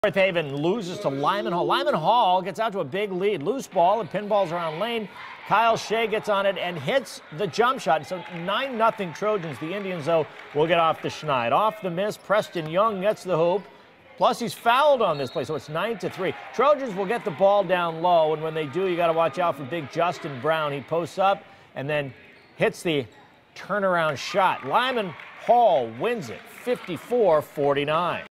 North Haven loses to Lyman Hall. Lyman Hall gets out to a big lead. Loose ball and pinballs around lane. Kyle Shea gets on it and hits the jump shot. So 9-0 Trojans. The Indians, though, will get off the schneid. Off the miss, Preston Young gets the hoop. Plus, he's fouled on this play, so it's 9-3. Trojans will get the ball down low, and when they do, you got to watch out for big Justin Brown. He posts up and then hits the turnaround shot. Lyman Hall wins it 54-49.